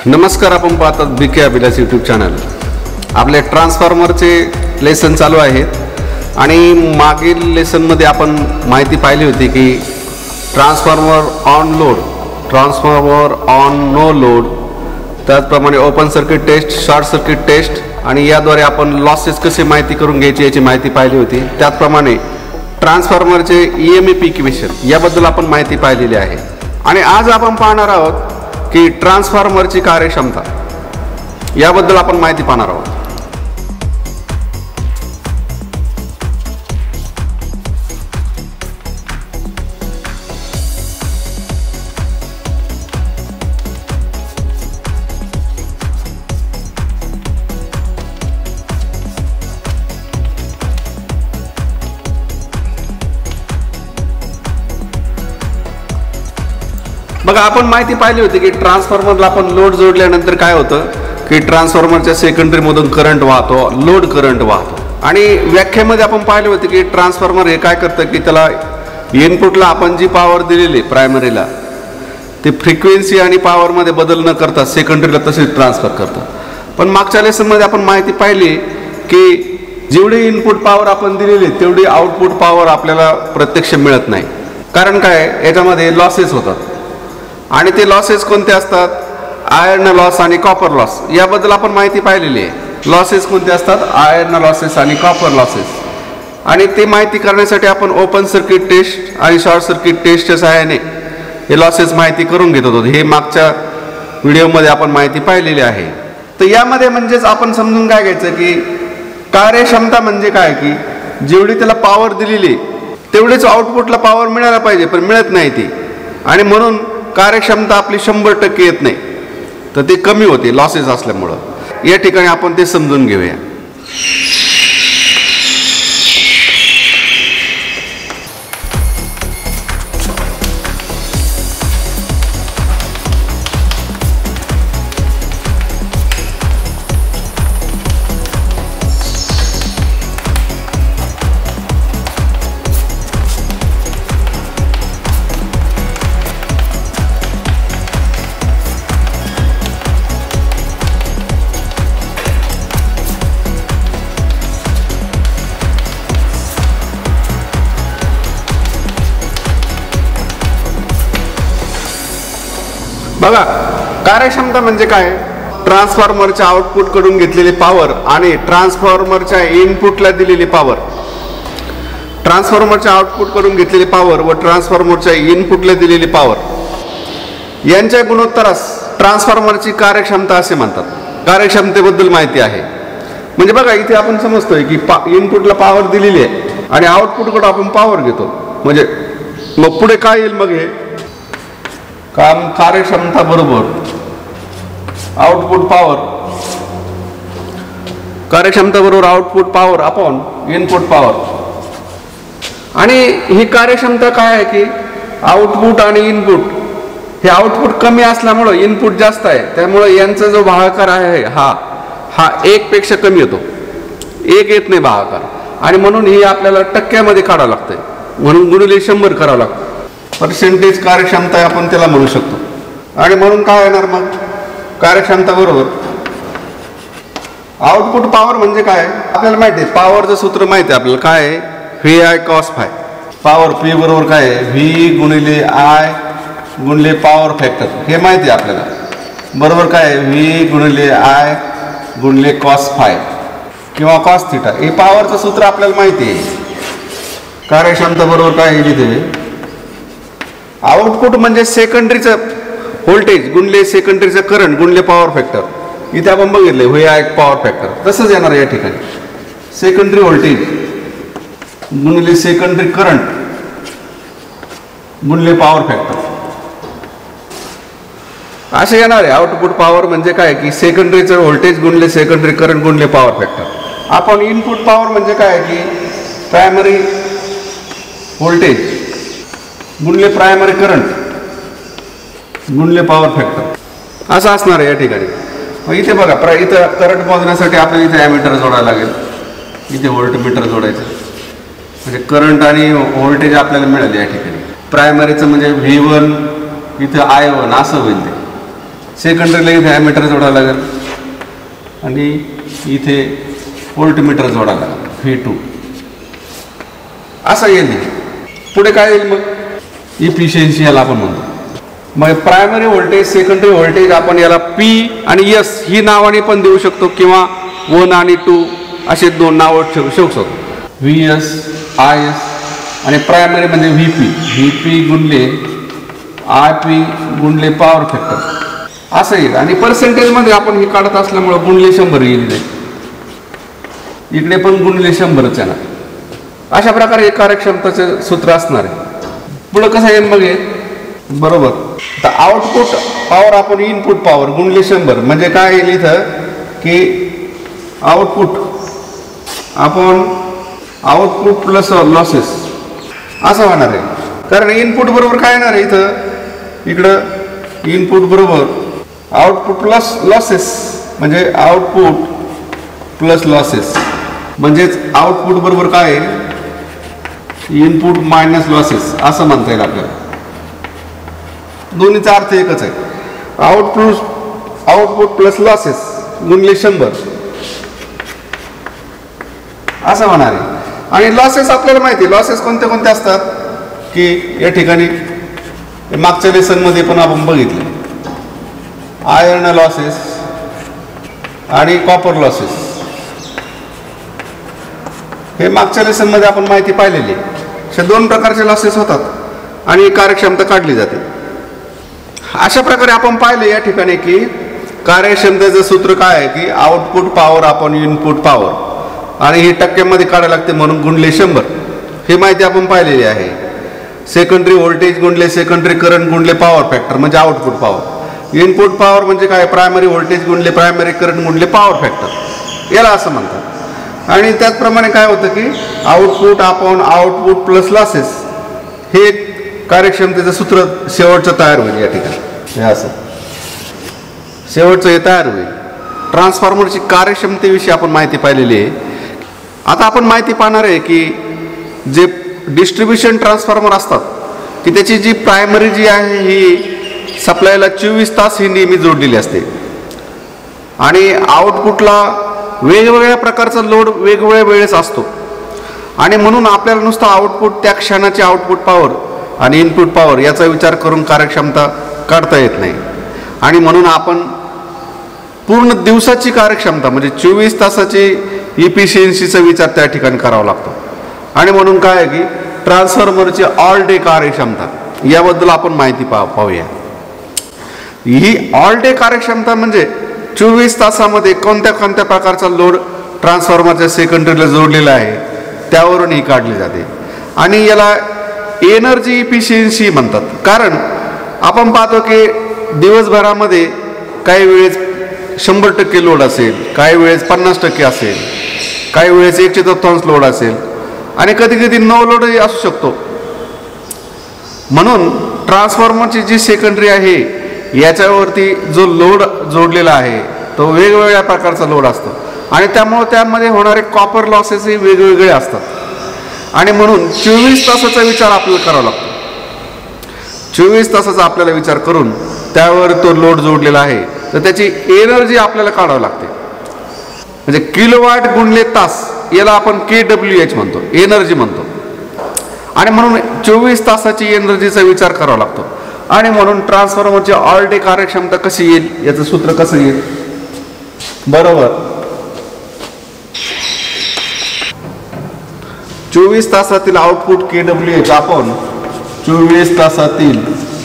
नमस्कार, आपण पाहतात बीके अभिलाष यूट्यूब चॅनल. आपले ट्रान्सफॉर्मरचे लेसन चालू आहेत आणि मागील लेसनमध्ये आपण माहिती पाहिली होती की transformer on load, transformer on no load, त्याचप्रमाणे open circuit test, short circuit test आणि याद्वारे आपण लॉसेस कसे माहिती करून घ्यायची याची माहिती पाहिली होती. त्याचप्रमाणे ट्रान्सफॉर्मरचे EMF इक्वेशन याबद्दल आपण माहिती पाहिलेली आहे. आणि आज आपण पाहणार आहोत की ट्रान्सफॉर्मरची कार्यक्षमता याबद्दल आपण माहिती पाहणार आहोत. बघा, आपण माहिती पाहिली होती की ट्रान्सफॉर्मरला आपण लोड जोडल्यानंतर काय होतं की ट्रान्सफॉर्मरच्या सेकंडरी मधून करंट वाहतो, लोड करंट वाहतो. आणि व्याख्येमध्ये आपण पाहिले होते की ट्रान्सफॉर्मर हे काय करतं की त्याला इनपुटला आपण जी पॉवर दिलेली प्रायमरीला ती फ्रिक्वेन्सी आणि पॉवरमध्ये बदल न करता सेकंडरीला तशीच ट्रान्सफर करतं. पण मागच्या लेसनमध्ये आपण माहिती पाहिली की जेवढी इनपुट पॉवर आपण दिलेली तेवढी आउटपुट पॉवर आपल्याला प्रत्यक्ष मिळत नाही. कारण काय, याच्यामध्ये लॉसेस होतात. आणि ते लॉसेस कोणते असतात? आयर्न लॉस आणि कॉपर लॉस याबद्दल आपण माहिती पाहिलेली आहे. लॉसेस कोणते असतात? आयर्न लॉसेस आणि कॉपर लॉसेस. आणि ते माहिती करण्यासाठी आपण ओपन सर्किट टेस्ट आणि शॉर्ट सर्किट टेस्टच्या सहाय्याने हे लॉसेस माहिती करून घेत होतो. हे मागच्या व्हिडिओमध्ये आपण माहिती पाहिलेली आहे. तर यामध्ये म्हणजेच आपण समजून काय घ्यायचं की कार्यक्षमता म्हणजे काय, की जेवढी त्याला पॉवर दिलेली तेवढीच आउटपुटला पॉवर मिळायला पाहिजे, पण मिळत नाही ती. आणि म्हणून कार्यक्षमता आपली 100% येत नाही, तर ते कमी होते लॉसेस असल्यामुळं. या ठिकाणी आपण ते समजून घेऊया. बघा, कार्यक्षमता म्हणजे काय? ट्रान्सफॉर्मरच्या आउटपुट कडून घेतलेली पॉवर आणि ट्रान्सफॉर्मरच्या इनपुटला दिलेली पॉवर, ट्रान्सफॉर्मरच्या आउटपुट कडून घेतलेली पॉवर व ट्रान्सफॉर्मरच्या इनपुटला दिलेली पॉवर यांच्या गुणोत्तरास ट्रान्सफॉर्मरची कार्यक्षमता असे म्हणतात. कार्यक्षमतेबद्दल माहिती आहे. म्हणजे बघा, इथे आपण समजतोय की इनपुटला पॉवर दिलेली आहे आणि आउटपुट कडून आपण पॉवर घेतो. म्हणजे मग पुढे काय येईल? मग हे काम कार्यक्षमता बरोबर आउटपुट पॉवर, कार्यक्षमता बरोबर output power upon input power. आणि ही कार्यक्षमता काय आहे की आउटपुट आणि इनपुट, हे आउटपुट कमी असल्यामुळं इनपुट जास्त आहे, त्यामुळे यांचा जो भागाकार आहे हा 1 पेक्षा कमी येतो. 1 येत नाही भागाकार. आणि म्हणून ही आपल्याला टक्क्यामध्ये काढावं लागतंय, म्हणून गुणिले 100 करावं लागतं. पर्सेंटेज कार्यक्षमता आपण त्याला म्हणू शकतो. आणि म्हणून काय येणार मग? कार्यक्षमता बरोबर आउटपुट पॉवर म्हणजे काय आपल्याला माहिती आहे. पॉवरचं सूत्र माहिती आहे आपल्याला, काय आहे? VI cos phi. Power P बरोबर काय आहे? V गुणिले I गुणिले पॉवर फॅक्टर. हे माहिती आहे आपल्याला. बरोबर काय आहे? V गुणिले I गुणिले cos phi किंवा cos theta. हे पॉवरचं सूत्र आपल्याला माहिती आहे. कार्यक्षमता बरोबर काय आहे तिथे? आउटपुट म्हणजे सेकंडरीचं व्होल्टेज गुणले सेकंडरीचं करंट गुणले पॉवर फॅक्टर. इथे आपण बघितले VI पॉवर फॅक्टर. तसंच येणार या ठिकाणी. सेकंडरी व्होल्टेज गुणले सेकंडरी करंट गुणले पॉवर फॅक्टर असे येणार आहे. आउटपुट पॉवर म्हणजे काय की सेकंडरीचं व्होल्टेज गुणले सेकंडरी करंट गुणले पॉवर फॅक्टर. आपण इनपुट पॉवर म्हणजे काय की प्रायमरी व्होल्टेज गुणले प्रायमरी करंट गुणले पॉवर फॅक्टर असं असणार आहे या ठिकाणी. मग इथे बघा, इथं करंट मोजण्यासाठी आपल्याला इथे ॲमीटर जोडायला लागेल, इथे व्होल्टमीटर जोडायचं. म्हणजे करंट आणि व्होल्टेज आपल्याला मिळाले या ठिकाणी. प्रायमरीचं म्हणजे V1 इथं I1 असं होईल ते. सेकंडरीला इथे ॲमीटर जोडायला लागेल आणि इथे व्होल्टमीटर जोडायला लागेल V2 असं येईल. पुढे काय येईल मग इफिशियन्सी याला आपण म्हणतो. मग प्रायमरी व्होल्टेज सेकंडरी व्होल्टेज आपण याला P आणि S ही नावाने पण देऊ शकतो किंवा 1 आणि 2 असे दोन नावं ठेवू शकतो. VS IS आणि प्रायमरी म्हणजे VP गुणले IP गुणले पॉवर फॅक्टर असं येईल. आणि पर्सेंटेजमध्ये आपण हे काढत असल्यामुळं गुणले 100 येईल. इकडे पण गुणले 100च येणार. अशा प्रकारे हे कार्यक्षमतेचे सूत्र असणार आहे. पुढं कसं येईल मग हे बरोबर. तर आउटपुट पॉवर आपण इनपुट पॉवर गुणले 100 म्हणजे काय येईल इथं की आउटपुट आपण आउटपुट प्लस लॉसेस असं होणार आहे. कारण इनपुट बरोबर काय येणार आहे इथं इकडं इनपुट बरोबर आउटपुट प्लस लॉसेस म्हणजे आउटपुट प्लस लॉसेस म्हणजेच आउटपुट बरोबर काय आहे इनपुट मायनस लॉसेस असं म्हणता येईल आपल्याला. दोन्हीचा अर्थ एकच आहे. आउटपुट प्लस लॉसेस गुणले 100 असं होणार आहे. आणि लॉसेस आपल्याला माहिती आहे लॉसेस कोणते कोणते असतात की या ठिकाणी मागच्या लेसनमध्ये पण आपण बघितले आयर्न लॉसेस आणि कॉपर लॉसेस हे मागच्या लेसनमध्ये आपण माहिती पाहिलेली. अशा 2 प्रकारचे लॉसेस होतात आणि कार्यक्षमता काढली जाते. अशा प्रकारे आपण पाहिले या ठिकाणी की कार्यक्षमतेचं सूत्र काय आहे की आउटपुट पॉवर आपण इनपुट पॉवर आणि ही टक्क्यामध्ये काढायला लागते म्हणून गुणले 100 हे माहिती आपण पाहिलेली आहे. सेकंडरी व्होल्टेज गुणले सेकंडरी करंट गुणले पॉवर फॅक्टर म्हणजे आउटपुट पॉवर. इनपुट पॉवर म्हणजे काय प्रायमरी व्होल्टेज गुणले प्रायमरी करंट गुणले पॉवर फॅक्टर याला असं म्हणतात. आणि त्याचप्रमाणे काय होतं की आउटपुट आपण आउटपुट प्लस लॉसेस हे कार्यक्षमतेचं सूत्र शेवटचं तयार होईल. या ठिकाणी हे असं शेवटचं हे तयार होईल. ट्रान्सफॉर्मरची कार्यक्षमतेविषयी आपण माहिती पाहिलेली आहे. आता आपण माहिती पाहणार आहे की जे डिस्ट्रीब्युशन ट्रान्सफॉर्मर असतात की त्याची जी प्रायमरी जी आहे ही सप्लायला 24 तास ही नेहमी जोडलेली असते आणि आउटपुटला वेगवेगळ्या प्रकारचा लोड वेगवेगळ्या वेळेस असतो. आणि म्हणून आपल्याला नुसतं आउटपुट त्या क्षणाची आउटपुट पॉवर आणि इनपुट पॉवर याचा विचार करून कार्यक्षमता काढता येत नाही. आणि म्हणून आपण पूर्ण दिवसाची कार्यक्षमता म्हणजे 24 तासाची इफिशियन्सीचा विचार त्या ठिकाणी करावा लागतो. आणि म्हणून काय आहे की ट्रान्सफॉर्मरची ऑल डे कार्यक्षमता याबद्दल आपण माहिती पाहूया. ही ऑल डे कार्यक्षमता म्हणजे 24 तासामध्ये कोणत्या कोणत्या प्रकारचा लोड ट्रान्सफॉर्मरच्या सेकंडरीला जोडलेला आहे त्यावरून ही काढली जाते. आणि याला एनर्जी इफिशियन्सी म्हणतात. कारण आपण पाहतो की दिवसभरामध्ये काही वेळेस 100% लोड असेल, काही वेळेस 50% असेल, काही वेळेस 1/4 लोड असेल आणि कधी कधी नो लोडही असू शकतो. म्हणून ट्रान्सफॉर्मरची जी सेकंडरी आहे याच्यावरती जो लोड जोडलेला आहे तो वेगवेगळ्या प्रकारचा लोड असतो आणि त्यामुळे त्यामध्ये होणारे कॉपर लॉसेसही वेगवेगळे असतात. आणि म्हणून 24 तासाचा विचार आपल्याला करावा लागतो. 24 तासाचा आपल्याला विचार करून त्यावर तो लोड जोडलेला आहे तर त्याची एनर्जी आपल्याला काढावी लागते. म्हणजे किलोवॅट गुणले तास याला आपण KWH म्हणतो, एनर्जी म्हणतो. आणि म्हणून 24 तासाची एनर्जीचा विचार करावा लागतो. आणि म्हणून ट्रान्सफॉर्मरची ऑल डे कार्यक्षमता कशी येईल याचं सूत्र कसं येईल बरोबर 24 तासातील आउटपुट KWH आपण 24 तासातील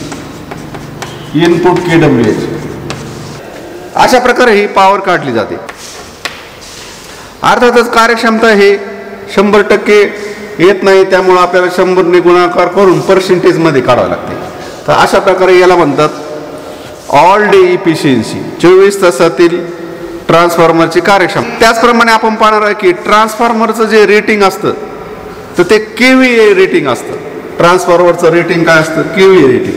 इनपुट KWH अशा प्रकारे ही पॉवर काढली जाते. अर्थातच कार्यक्षमता हे 100% येत नाही त्यामुळे आपल्याला 100 ने गुणाकार करून पर्सेंटेजमध्ये काढावं लागते. तर अशा प्रकारे याला म्हणतात ऑल डे इफिशियन्सी 24 तासातील ट्रान्सफॉर्मरची कार्यक्षमता. त्याचप्रमाणे आपण पाहणार आहे की ट्रान्सफॉर्मरचं जे रेटिंग असतं तर ते KVA रेटिंग असतं. ट्रान्सफॉर्मरचं रेटिंग काय असतं KVA रेटिंग.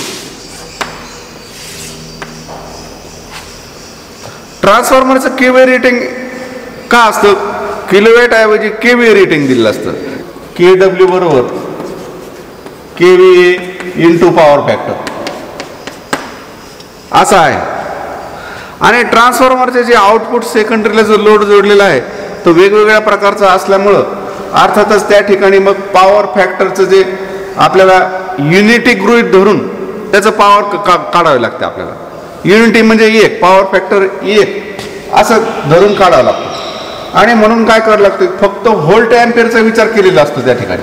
ट्रान्सफॉर्मरचं KVA रेटिंग का असतं किलोवॅट ऐवजी KVA रेटिंग दिलेलं असतं. KW बरोबर KVA इंटू पॉवर फॅक्टर असं आहे. आणि ट्रान्सफॉर्मरचे जे आउटपुट सेकंडरीला जो लोड जोडलेला आहे तो वेगवेगळ्या प्रकारचा असल्यामुळं अर्थातच त्या ठिकाणी मग पॉवर फॅक्टरचं जे आपल्याला युनिटी गृहीत धरून त्याचं पॉवर काढावे लागते आपल्याला. युनिटी म्हणजे एक, पॉवर फॅक्टर एक असं धरून काढावं लागतं. आणि म्हणून काय करावं लागतं, फक्त व्होल्ट अँपिअरचा विचार केलेला असतो त्या ठिकाणी,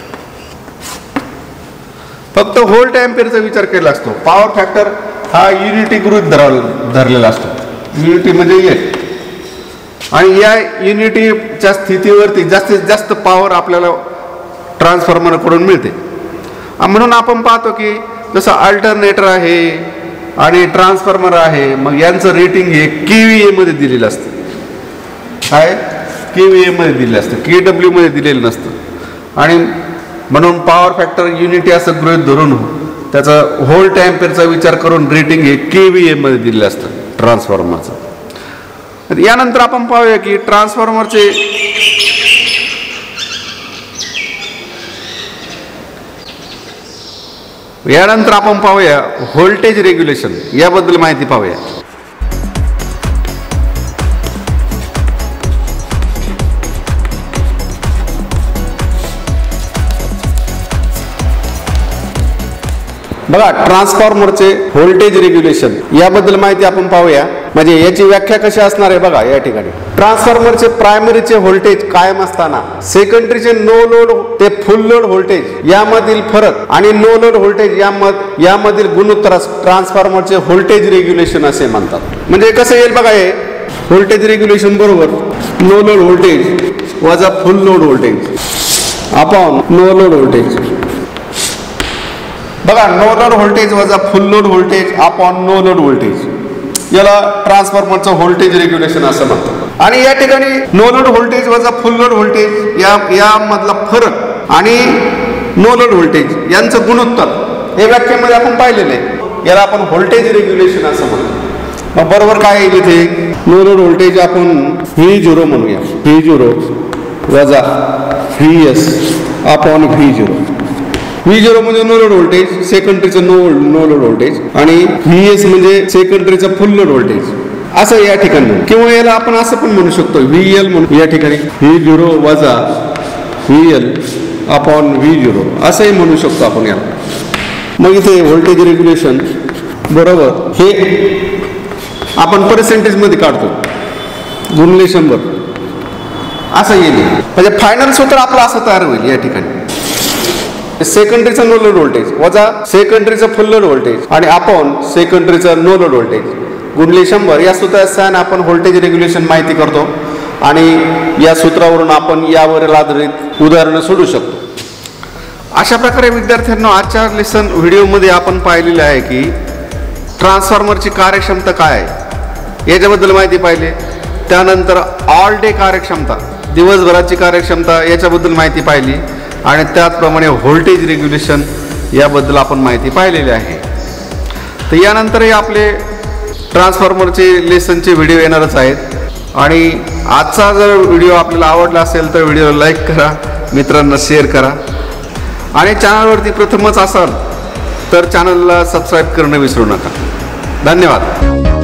फक्त व्होल्ट अँपिअरचा विचार केलेला असतो. पॉवर फॅक्टर हा युनिटी गृहीत धरलेला असतो. युनिटी म्हणजे एक, आणि या युनिटीच्या स्थितीवरती जास्तीत जास्त पॉवर आपल्याला ट्रान्सफॉर्मरकडून मिळते. म्हणून आपण पाहतो की जसं अल्टरनेटर आहे आणि ट्रान्सफॉर्मर आहे, मग यांचं रेटिंग हे KVA मध्ये दिलेलं असतं. काय KVA मध्ये दिलेलं असतं, KW मध्ये दिलेलं नसतं. आणि म्हणून पॉवर फॅक्टर युनिटी असं गृहीत धरून त्याचा व्होल्ट अँपिअरचा विचार करून रेटिंग हे KVA मध्ये दिलेलं असतं ट्रान्सफॉर्मरचं. यानंतर आपण पाहूया की ट्रान्सफॉर्मरचे व्होल्टेज रेग्युलेशन याबद्दल माहिती पाहूया. बघा, ट्रान्सफॉर्मरचे व्होल्टेज रेग्युलेशन याबद्दल माहिती आपण पाहूया. म्हणजे याची व्याख्या कशी असणार आहे बघा. या ठिकाणी ट्रान्सफॉर्मरचे प्रायमरीचे व्होल्टेज कायम असताना सेकंडरीचे नो लोड ते फुल लोड व्होल्टेज यामधील फरक आणि नो लोड व्होल्टेज यामधील गुणोत्तरास ट्रान्सफॉर्मरचे व्होल्टेज रेग्युलेशन असे म्हणतात. म्हणजे कसं येईल बघा, हे व्होल्टेज रेग्युलेशन बरोबर नो लोड व्होल्टेज वजा full load voltage upon no load voltage. बघा, नो लोड व्होल्टेज वजा full load voltage upon no load voltage याला ट्रान्सफॉर्मरचं व्होल्टेज रेग्युलेशन असं म्हणतात. आणि या ठिकाणी नो लोड व्होल्टेज वजा फुल लोड व्होल्टेज यामधला फरक आणि नो लोड व्होल्टेज यांचं गुणोत्तर हे व्याख्येमध्ये आपण पाहिलेलं आहे. याला आपण व्होल्टेज रेग्युलेशन असं म्हणतो. मग बरोबर काय येईल इथे, नो लोड व्होल्टेज आपण V0 म्हणूया. V0 वजा VS अपॉन V0. V0 म्हणजे नो लोड व्होल्टेज, सेकंडरीचं नो लोड व्होल्टेज, आणि VS म्हणजे सेकंडरीचं फुल लोड व्होल्टेज असं या ठिकाणी. किंवा याला आपण असं पण म्हणू शकतो VL म्हणून. या ठिकाणी V0 वजा VL अपॉन V0 असंही म्हणू शकतो आपण याला. मग इथे व्होल्टेज रेग्युलेशन बरोबर हे आपण पर्सेंटेजमध्ये काढतो, गुणले 100 असं येईल. म्हणजे फायनल सूत्र आपलं असं तयार होईल. या ठिकाणी सेकंडरीचं नो लोड व्होल्टेज वजा सेकंडरीचं फुल लोड व्होल्टेज आणि अपॉन सेकंडरीचं नो लोड व्होल्टेज गुणले 100 या सूत्राने आपण व्होल्टेज रेग्युलेशन माहिती करतो. आणि या सूत्रावरून आपण यावरील आधारित उदाहरणं सोडू शकतो. अशा प्रकारे विद्यार्थ्यांना आजच्या लेसन व्हिडिओमध्ये आपण पाहिलेले आहे की ट्रान्सफॉर्मरची कार्यक्षमता काय आहे याच्याबद्दल माहिती पाहिली. त्यानंतर ऑल डे कार्यक्षमता, दिवसभराची कार्यक्षमता याच्याबद्दल माहिती पाहिली. आणि त्याचप्रमाणे व्होल्टेज रेग्युलेशन याबद्दल आपण माहिती पाहिलेली आहे. तर यानंतरही आपले ट्रान्सफॉर्मरचे लेसनचे व्हिडिओ येणारच आहेत. आणि आजचा जर व्हिडिओ आपल्याला आवडला असेल तर व्हिडिओला लाईक करा, मित्रांना शेअर करा. आणि चॅनलवरती प्रथमच असाल तर चॅनलला सबस्क्राईब करणं विसरू नका. धन्यवाद.